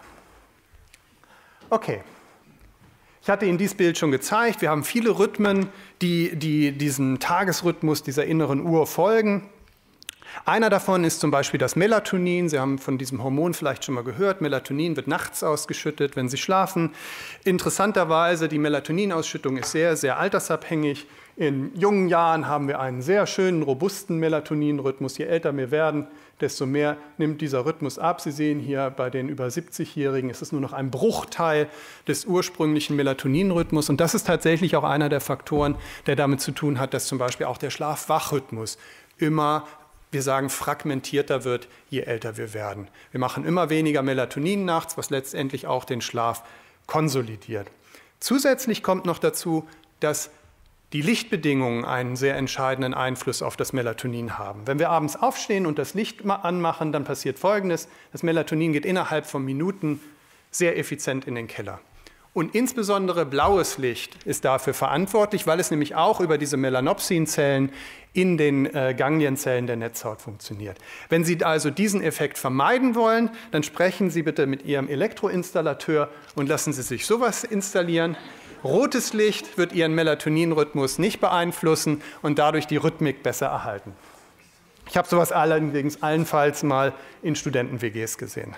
Speaker 2: Okay, ich hatte Ihnen dieses Bild schon gezeigt. Wir haben viele Rhythmen, die diesem Tagesrhythmus dieser inneren Uhr folgen. Einer davon ist zum Beispiel das Melatonin. Sie haben von diesem Hormon vielleicht schon mal gehört. Melatonin wird nachts ausgeschüttet, wenn Sie schlafen. Interessanterweise, die Melatoninausschüttung ist sehr, sehr altersabhängig. In jungen Jahren haben wir einen sehr schönen, robusten Melatoninrhythmus. Je älter wir werden, desto mehr nimmt dieser Rhythmus ab. Sie sehen hier, bei den über 70-Jährigen ist es nur noch ein Bruchteil des ursprünglichen Melatoninrhythmus. Und das ist tatsächlich auch einer der Faktoren, der damit zu tun hat, dass zum Beispiel auch der Schlaf-Wach-Rhythmus immer, wir sagen, fragmentierter wird, je älter wir werden. Wir machen immer weniger Melatonin nachts, was letztendlich auch den Schlaf konsolidiert. Zusätzlich kommt noch dazu, dass die Lichtbedingungen einen sehr entscheidenden Einfluss auf das Melatonin haben. Wenn wir abends aufstehen und das Licht anmachen, dann passiert Folgendes. Das Melatonin geht innerhalb von Minuten sehr effizient in den Keller. Und insbesondere blaues Licht ist dafür verantwortlich, weil es nämlich auch über diese Melanopsin-Zellen in den Ganglienzellen der Netzhaut funktioniert. Wenn Sie also diesen Effekt vermeiden wollen, dann sprechen Sie bitte mit Ihrem Elektroinstallateur und lassen Sie sich sowas installieren. Rotes Licht wird Ihren Melatoninrhythmus nicht beeinflussen und dadurch die Rhythmik besser erhalten. Ich habe sowas allerdings allenfalls mal in Studenten-WGs gesehen.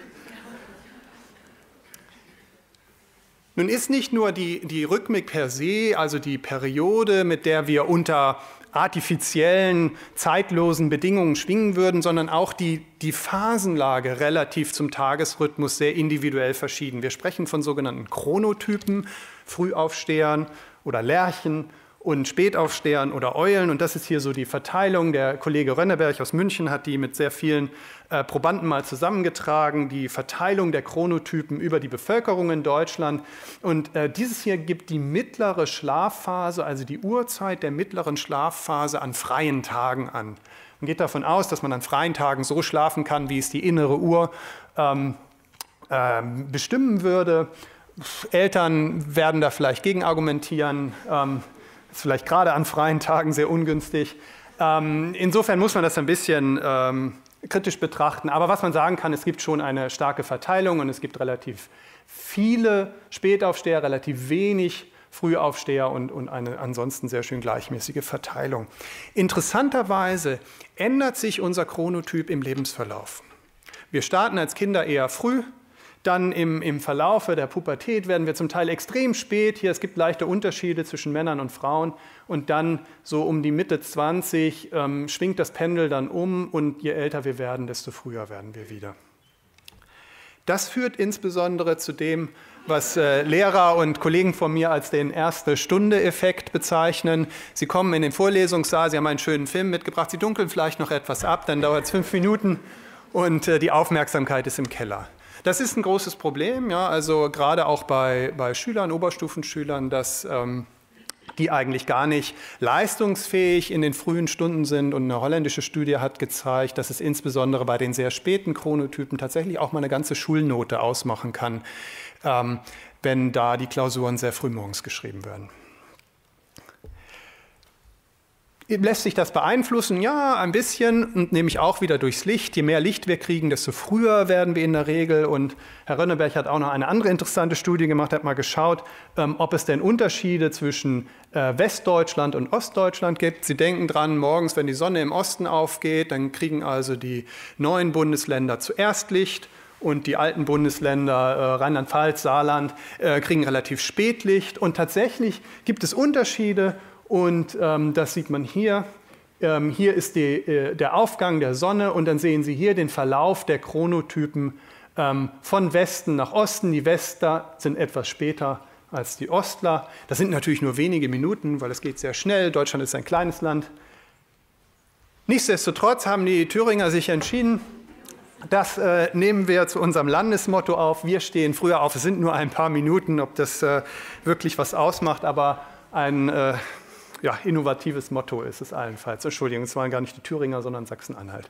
Speaker 2: Nun ist nicht nur die Rhythmik per se, also die Periode, mit der wir unter artifiziellen, zeitlosen Bedingungen schwingen würden, sondern auch die Phasenlage relativ zum Tagesrhythmus sehr individuell verschieden. Wir sprechen von sogenannten Chronotypen, Frühaufstehern oder Lerchen und Spätaufstehern oder Eulen. Und das ist hier so die Verteilung. Der Kollege Rönneberg aus München hat die mit sehr vielen Probanden mal zusammengetragen, die Verteilung der Chronotypen über die Bevölkerung in Deutschland. Und dieses hier gibt die mittlere Schlafphase, also die Uhrzeit der mittleren Schlafphase an freien Tagen an. Man geht davon aus, dass man an freien Tagen so schlafen kann, wie es die innere Uhr bestimmen würde. Eltern werden da vielleicht gegen argumentieren. Ist vielleicht gerade an freien Tagen sehr ungünstig. Insofern muss man das ein bisschen kritisch betrachten. Aber was man sagen kann, es gibt schon eine starke Verteilung und es gibt relativ viele Spätaufsteher, relativ wenig Frühaufsteher und eine ansonsten sehr schön gleichmäßige Verteilung. Interessanterweise ändert sich unser Chronotyp im Lebensverlauf. Wir starten als Kinder eher früh. Dann im Verlaufe der Pubertät werden wir zum Teil extrem spät. Hier, es gibt leichte Unterschiede zwischen Männern und Frauen. Und dann so um die Mitte 20 schwingt das Pendel dann um. Und je älter wir werden, desto früher werden wir wieder. Das führt insbesondere zu dem, was Lehrer und Kollegen von mir als den Erste-Stunde-Effekt bezeichnen. Sie kommen in den Vorlesungssaal, Sie haben einen schönen Film mitgebracht, Sie dunkeln vielleicht noch etwas ab, dann dauert es 5 Minuten und die Aufmerksamkeit ist im Keller. Das ist ein großes Problem, ja, also gerade auch bei Schülern, Oberstufenschülern, dass die eigentlich gar nicht leistungsfähig in den frühen Stunden sind. Und eine holländische Studie hat gezeigt, dass es insbesondere bei den sehr späten Chronotypen tatsächlich auch mal eine ganze Schulnote ausmachen kann, wenn da die Klausuren sehr früh morgens geschrieben werden. Lässt sich das beeinflussen? Ja, ein bisschen, und nämlich auch wieder durchs Licht. Je mehr Licht wir kriegen, desto früher werden wir in der Regel. Und Herr Rönneberg hat auch noch eine andere interessante Studie gemacht, hat mal geschaut, ob es denn Unterschiede zwischen Westdeutschland und Ostdeutschland gibt. Sie denken dran, morgens, wenn die Sonne im Osten aufgeht, dann kriegen also die neuen Bundesländer zuerst Licht. Und die alten Bundesländer, Rheinland-Pfalz, Saarland, kriegen relativ spät Licht. Und tatsächlich gibt es Unterschiede. Und das sieht man hier. Hier ist der Aufgang der Sonne und dann sehen Sie hier den Verlauf der Chronotypen von Westen nach Osten. Die Westler sind etwas später als die Ostler. Das sind natürlich nur wenige Minuten, weil es geht sehr schnell. Deutschland ist ein kleines Land. Nichtsdestotrotz haben die Thüringer sich entschieden, das nehmen wir zu unserem Landesmotto auf. Wir stehen früher auf. Es sind nur ein paar Minuten, ob das wirklich was ausmacht, aber ein innovatives Motto ist es allenfalls. Entschuldigung, es waren gar nicht die Thüringer, sondern Sachsen-Anhalt.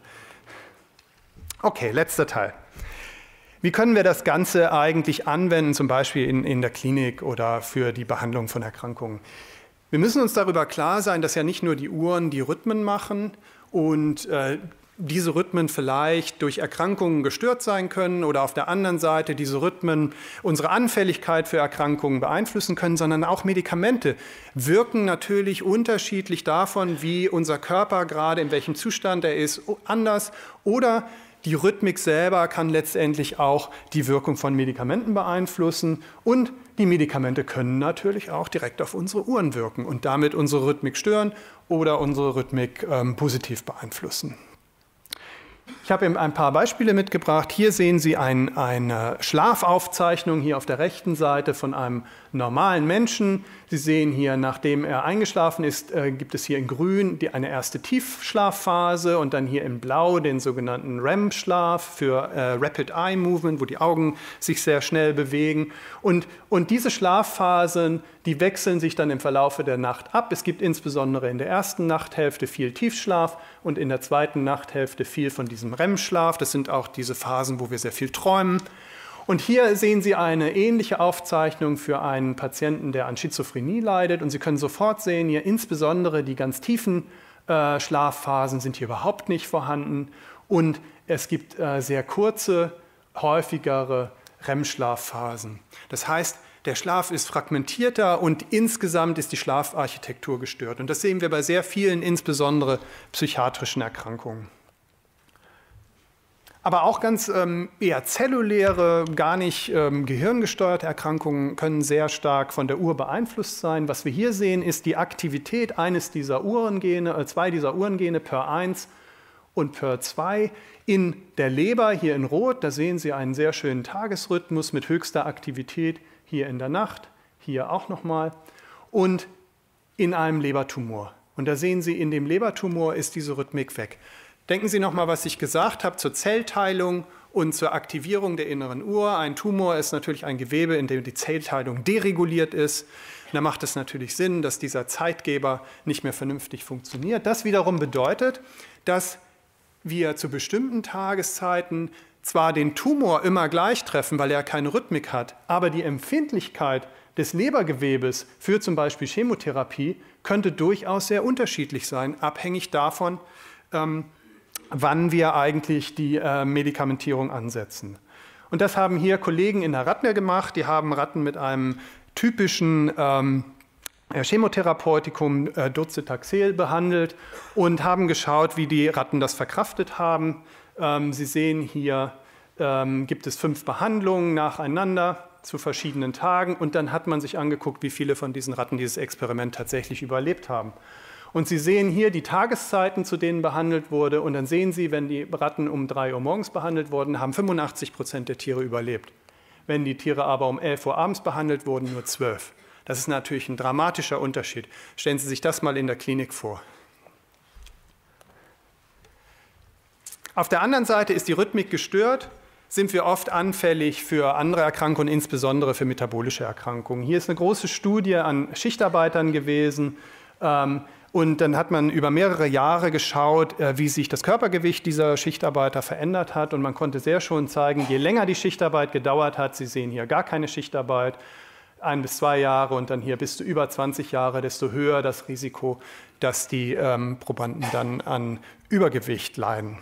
Speaker 2: Okay, letzter Teil. Wie können wir das Ganze eigentlich anwenden, zum Beispiel in der Klinik oder für die Behandlung von Erkrankungen? Wir müssen uns darüber klar sein, dass ja nicht nur die Uhren die Rhythmen machen und diese Rhythmen vielleicht durch Erkrankungen gestört sein können oder auf der anderen Seite diese Rhythmen unsere Anfälligkeit für Erkrankungen beeinflussen können, sondern auch Medikamente wirken natürlich unterschiedlich davon, wie unser Körper gerade, in welchem Zustand er ist, anders. Oder die Rhythmik selber kann letztendlich auch die Wirkung von Medikamenten beeinflussen und die Medikamente können natürlich auch direkt auf unsere Uhren wirken und damit unsere Rhythmik stören oder unsere Rhythmik positiv beeinflussen. Ich habe Ihnen ein paar Beispiele mitgebracht. Hier sehen Sie eine Schlafaufzeichnung hier auf der rechten Seite von einem normalen Menschen. Sie sehen hier, nachdem er eingeschlafen ist, gibt es hier in grün eine erste Tiefschlafphase und dann hier in blau den sogenannten REM-Schlaf für Rapid Eye Movement, wo die Augen sich sehr schnell bewegen. Und diese Schlafphasen, die wechseln sich dann im Verlaufe der Nacht ab. Es gibt insbesondere in der ersten Nachthälfte viel Tiefschlaf und in der zweiten Nachthälfte viel von diesem REM-Schlaf. Das sind auch diese Phasen, wo wir sehr viel träumen. Und hier sehen Sie eine ähnliche Aufzeichnung für einen Patienten, der an Schizophrenie leidet. Und Sie können sofort sehen, hier insbesondere die ganz tiefen Schlafphasen sind hier überhaupt nicht vorhanden. Und es gibt sehr kurze, häufigere REM-Schlafphasen. Das heißt, der Schlaf ist fragmentierter und insgesamt ist die Schlafarchitektur gestört. Und das sehen wir bei sehr vielen, insbesondere psychiatrischen Erkrankungen. Aber auch ganz eher zelluläre, gar nicht gehirngesteuerte Erkrankungen können sehr stark von der Uhr beeinflusst sein. Was wir hier sehen, ist die Aktivität eines dieser Uhrengene, zwei dieser Uhrengene, PER1 und PER2 in der Leber, hier in Rot. Da sehen Sie einen sehr schönen Tagesrhythmus mit höchster Aktivität hier in der Nacht, hier auch nochmal, und in einem Lebertumor. Und da sehen Sie, in dem Lebertumor ist diese Rhythmik weg. Denken Sie nochmal, was ich gesagt habe zur Zellteilung und zur Aktivierung der inneren Uhr. Ein Tumor ist natürlich ein Gewebe, in dem die Zellteilung dereguliert ist. Da macht es natürlich Sinn, dass dieser Zeitgeber nicht mehr vernünftig funktioniert. Das wiederum bedeutet, dass wir zu bestimmten Tageszeiten zwar den Tumor immer gleich treffen, weil er keine Rhythmik hat, aber die Empfindlichkeit des Lebergewebes für zum Beispiel Chemotherapie könnte durchaus sehr unterschiedlich sein, abhängig davon, wann wir eigentlich die Medikamentierung ansetzen. Und das haben hier Kollegen in der Ratten gemacht. Die haben Ratten mit einem typischen Chemotherapeutikum Docetaxel behandelt und haben geschaut, wie die Ratten das verkraftet haben. Sie sehen hier, gibt es 5 Behandlungen nacheinander zu verschiedenen Tagen und dann hat man sich angeguckt, wie viele von diesen Ratten dieses Experiment tatsächlich überlebt haben. Und Sie sehen hier die Tageszeiten, zu denen behandelt wurde. Und dann sehen Sie, wenn die Ratten um 3 Uhr morgens behandelt wurden, haben 85% der Tiere überlebt. Wenn die Tiere aber um 11 Uhr abends behandelt wurden, nur 12. Das ist natürlich ein dramatischer Unterschied. Stellen Sie sich das mal in der Klinik vor. Auf der anderen Seite ist die Rhythmik gestört, sind wir oft anfällig für andere Erkrankungen, insbesondere für metabolische Erkrankungen. Hier ist eine große Studie an Schichtarbeitern gewesen. Und dann hat man über mehrere Jahre geschaut, wie sich das Körpergewicht dieser Schichtarbeiter verändert hat. Und man konnte sehr schon zeigen, je länger die Schichtarbeit gedauert hat, Sie sehen hier gar keine Schichtarbeit, 1 bis 2 Jahre und dann hier bis zu über 20 Jahre, desto höher das Risiko, dass die Probanden dann an Übergewicht leiden.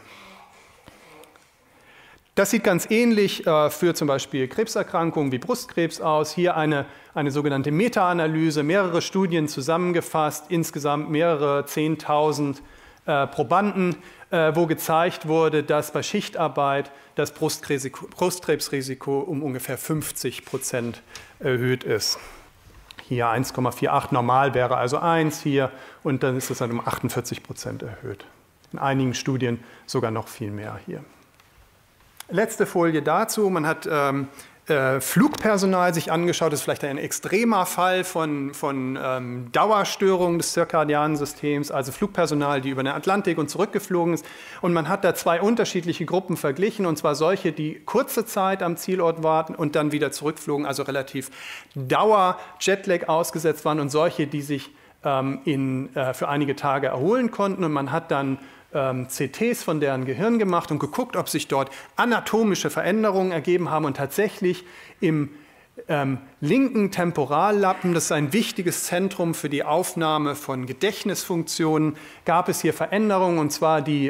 Speaker 2: Das sieht ganz ähnlich für zum Beispiel Krebserkrankungen wie Brustkrebs aus. Hier eine sogenannte Meta-Analyse, mehrere Studien zusammengefasst, insgesamt mehrere 10.000 Probanden, wo gezeigt wurde, dass bei Schichtarbeit das Brustkrebsrisiko um ungefähr 50% erhöht ist. Hier 1,48, normal wäre also 1 hier und dann ist es dann um 48% erhöht. In einigen Studien sogar noch viel mehr hier. Letzte Folie dazu, man hat Flugpersonal sich angeschaut, das ist vielleicht ein extremer Fall von Dauerstörungen des zirkadianen Systems, also Flugpersonal, die über den Atlantik und zurückgeflogen ist. Und man hat da 2 unterschiedliche Gruppen verglichen, und zwar solche, die kurze Zeit am Zielort warten und dann wieder zurückflogen, also relativ Dauer-Jetlag ausgesetzt waren, und solche, die sich für einige Tage erholen konnten. Und man hat dann CTs von deren Gehirn gemacht und geguckt, ob sich dort anatomische Veränderungen ergeben haben. Und tatsächlich im linken Temporallappen, das ist ein wichtiges Zentrum für die Aufnahme von Gedächtnisfunktionen, gab es hier Veränderungen, und zwar die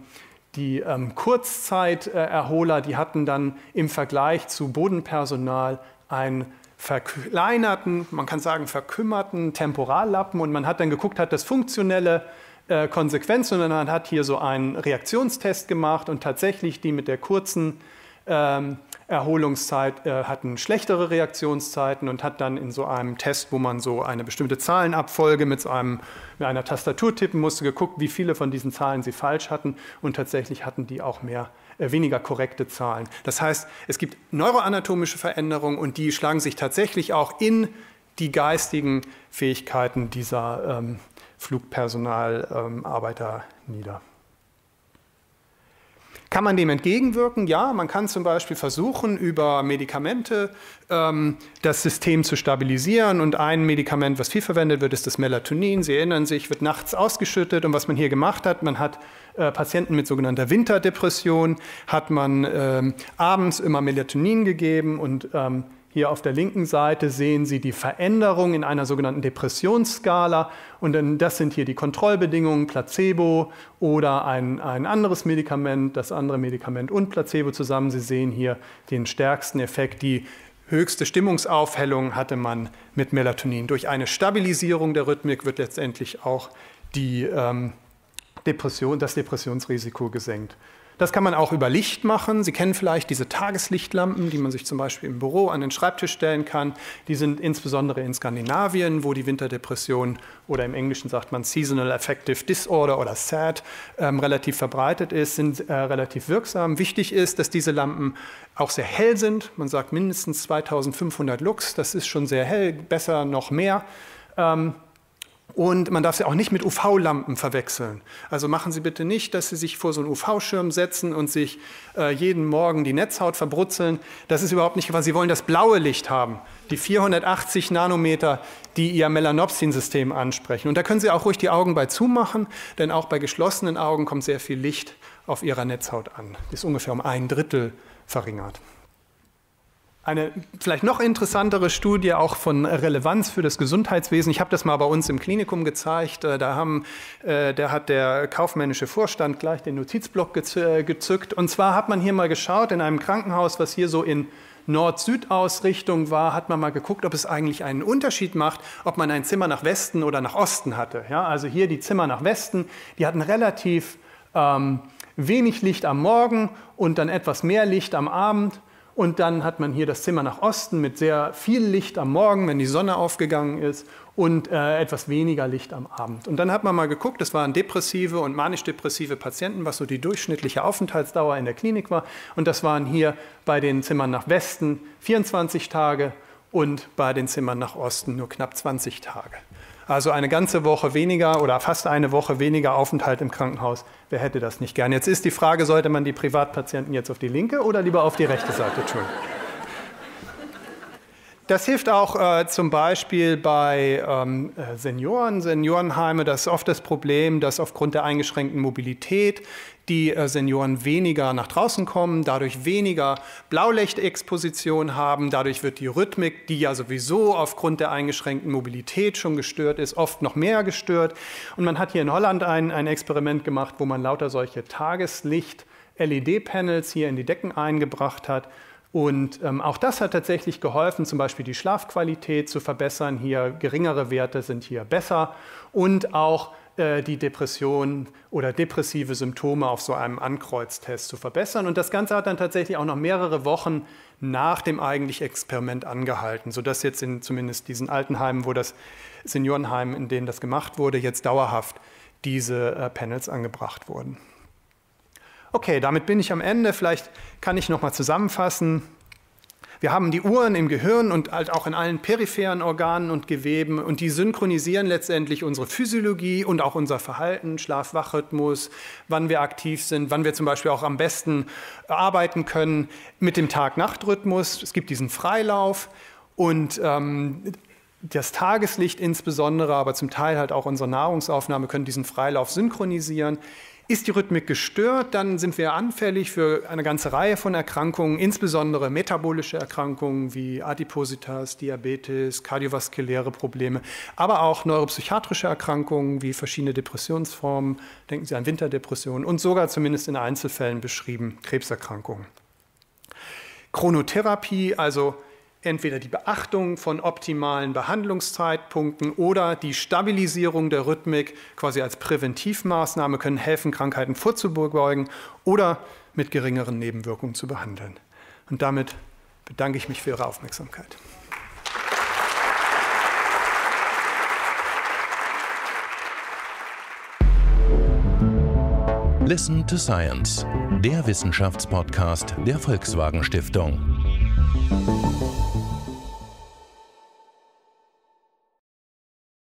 Speaker 2: Kurzzeiterholer, die hatten dann im Vergleich zu Bodenpersonal einen verkleinerten, man kann sagen verkümmerten Temporallappen, und man hat dann geguckt, hat das funktionelle Konsequenzen, und man hat hier so einen Reaktionstest gemacht, und tatsächlich die mit der kurzen Erholungszeit hatten schlechtere Reaktionszeiten, und hat dann in so einem Test, wo man so eine bestimmte Zahlenabfolge mit einer Tastatur tippen musste, geguckt, wie viele von diesen Zahlen sie falsch hatten, und tatsächlich hatten die auch weniger korrekte Zahlen. Das heißt, es gibt neuroanatomische Veränderungen, und die schlagen sich tatsächlich auch in die geistigen Fähigkeiten dieser Flugpersonalarbeiter nieder. Kann man dem entgegenwirken? Ja, man kann zum Beispiel versuchen, über Medikamente das System zu stabilisieren. Und ein Medikament, was viel verwendet wird, ist das Melatonin. Sie erinnern sich, wird nachts ausgeschüttet. Und was man hier gemacht hat, man hat Patienten mit sogenannter Winterdepression, hat man abends immer Melatonin gegeben, und hier auf der linken Seite sehen Sie die Veränderung in einer sogenannten Depressionsskala, und dann, das sind hier die Kontrollbedingungen, Placebo oder ein anderes Medikament, das andere Medikament und Placebo zusammen. Sie sehen hier den stärksten Effekt. Die höchste Stimmungsaufhellung hatte man mit Melatonin. Durch eine Stabilisierung der Rhythmik wird letztendlich auch das Depressionsrisiko gesenkt. Das kann man auch über Licht machen. Sie kennen vielleicht diese Tageslichtlampen, die man sich zum Beispiel im Büro an den Schreibtisch stellen kann. Die sind insbesondere in Skandinavien, wo die Winterdepression, oder im Englischen sagt man Seasonal Affective Disorder oder SAD, relativ verbreitet ist, sind relativ wirksam. Wichtig ist, dass diese Lampen auch sehr hell sind. Man sagt mindestens 2500 Lux, das ist schon sehr hell, besser noch mehr. Und man darf sie auch nicht mit UV-Lampen verwechseln. Also machen Sie bitte nicht, dass Sie sich vor so einen UV-Schirm setzen und sich jeden Morgen die Netzhaut verbrutzeln. Das ist überhaupt nicht, weil Sie wollen das blaue Licht haben, die 480 Nanometer, die Ihr Melanopsin-System ansprechen. Und da können Sie auch ruhig die Augen bei zumachen, denn auch bei geschlossenen Augen kommt sehr viel Licht auf Ihrer Netzhaut an. Die ist ungefähr um 1/3 verringert. Eine vielleicht noch interessantere Studie, auch von Relevanz für das Gesundheitswesen. Ich habe das mal bei uns im Klinikum gezeigt. Da hat der kaufmännische Vorstand gleich den Notizblock gezückt. Und zwar hat man hier mal geschaut, in einem Krankenhaus, was hier so in Nord-Süd-Ausrichtung war, hat man mal geguckt, ob es eigentlich einen Unterschied macht, ob man ein Zimmer nach Westen oder nach Osten hatte. Ja, also hier die Zimmer nach Westen, die hatten relativ wenig Licht am Morgen und dann etwas mehr Licht am Abend. Und dann hat man hier das Zimmer nach Osten mit sehr viel Licht am Morgen, wenn die Sonne aufgegangen ist, und etwas weniger Licht am Abend. Und dann hat man mal geguckt, das waren depressive und manisch-depressive Patienten, was so die durchschnittliche Aufenthaltsdauer in der Klinik war. Und das waren hier bei den Zimmern nach Westen 24 Tage und bei den Zimmern nach Osten nur knapp 20 Tage. Also eine ganze Woche weniger oder fast eine Woche weniger Aufenthalt im Krankenhaus. Wer hätte das nicht gern? Jetzt ist die Frage, sollte man die Privatpatienten jetzt auf die linke oder lieber auf die rechte Seite tun? Das hilft auch zum Beispiel bei Seniorenheime. Das ist oft das Problem, dass aufgrund der eingeschränkten Mobilität die Senioren weniger nach draußen kommen, dadurch weniger Blaulichtexposition haben. Dadurch wird die Rhythmik, die ja sowieso aufgrund der eingeschränkten Mobilität schon gestört ist, oft noch mehr gestört. Und man hat hier in Holland ein Experiment gemacht, wo man lauter solche Tageslicht-LED-Panels hier in die Decken eingebracht hat. Und auch das hat tatsächlich geholfen, zum Beispiel die Schlafqualität zu verbessern. Hier geringere Werte sind hier besser und auch die Depression oder depressive Symptome auf so einem Ankreuztest zu verbessern. Und das Ganze hat dann tatsächlich auch noch mehrere Wochen nach dem eigentlichen Experiment angehalten, sodass jetzt in zumindest diesen Altenheimen, wo das Seniorenheim, in denen das gemacht wurde, jetzt dauerhaft diese Panels angebracht wurden. Okay, damit bin ich am Ende. Vielleicht kann ich noch mal zusammenfassen. Wir haben die Uhren im Gehirn und halt auch in allen peripheren Organen und Geweben und die synchronisieren letztendlich unsere Physiologie und auch unser Verhalten, Schlaf-Wach-Rhythmus, wann wir aktiv sind, wann wir zum Beispiel auch am besten arbeiten können mit dem Tag-Nacht-Rhythmus. Es gibt diesen Freilauf und das Tageslicht insbesondere, aber zum Teil halt auch unsere Nahrungsaufnahme können diesen Freilauf synchronisieren. Ist die Rhythmik gestört, dann sind wir anfällig für eine ganze Reihe von Erkrankungen, insbesondere metabolische Erkrankungen wie Adipositas, Diabetes, kardiovaskuläre Probleme, aber auch neuropsychiatrische Erkrankungen wie verschiedene Depressionsformen, denken Sie an Winterdepressionen und sogar zumindest in Einzelfällen beschrieben Krebserkrankungen. Chronotherapie, also entweder die Beachtung von optimalen Behandlungszeitpunkten oder die Stabilisierung der Rhythmik quasi als Präventivmaßnahme können helfen, Krankheiten vorzubeugen oder mit geringeren Nebenwirkungen zu behandeln. Und damit bedanke ich mich für Ihre Aufmerksamkeit.
Speaker 1: Listen to Science, der Wissenschaftspodcast der Volkswagen Stiftung.